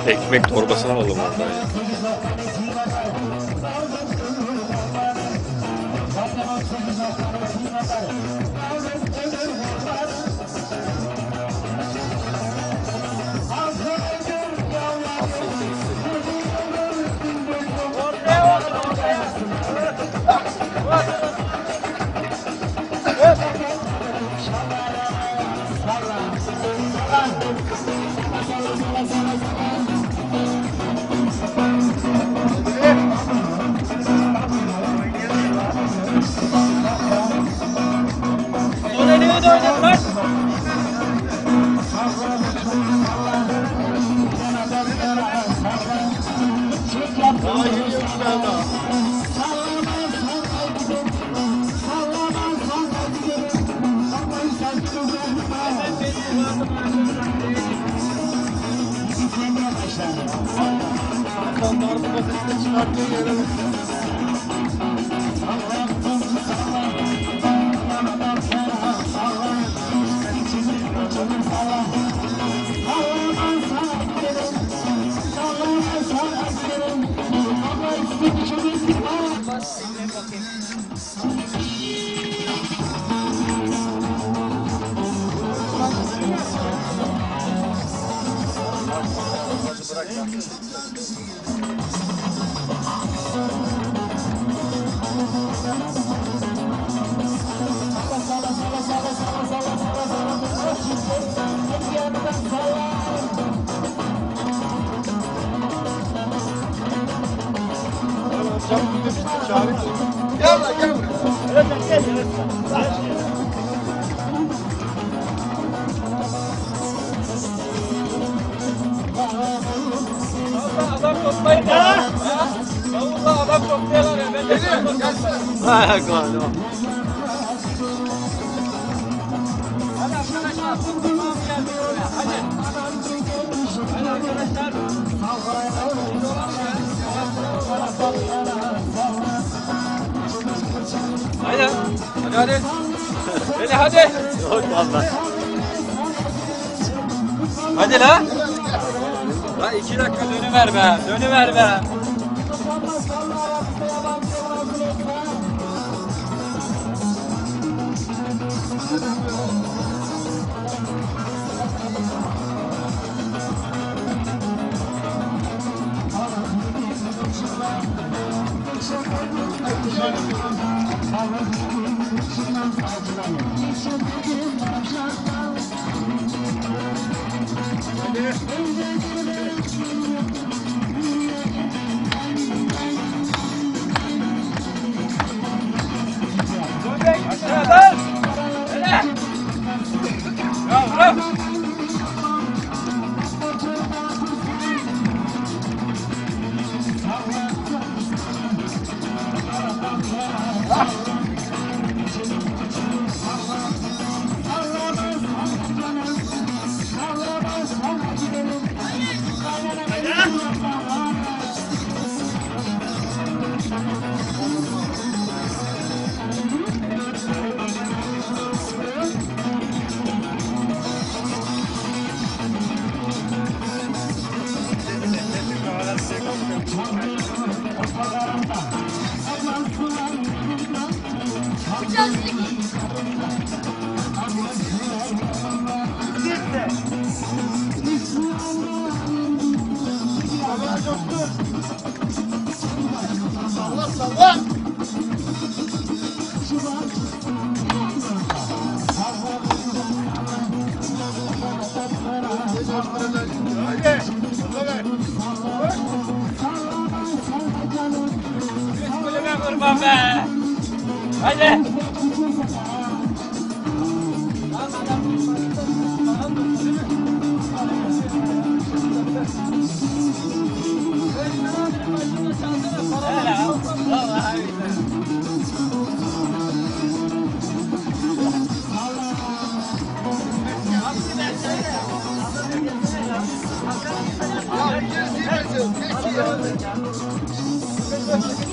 Ekmek torbasını alalım oradan ya. Gel lan gel buraya. Adam toplayın ya. Vallahi adam topluyorlar ya. Ben de Geliyor gelsene. Ha galiba. Hadi arkadaşlar. Tamam geldi oraya. Hadi. Hadi arkadaşlar. Hadi. Hadi. Hadi hadi. Yok valla. Hadi la. La 2 dakika dönüver be. Dönüver be. Aşağıdan. Öyle. Bravo. Salla salla. Hadi. Kulübe kurban be. Hadi. Ya bir kez değil misin? Geç ya.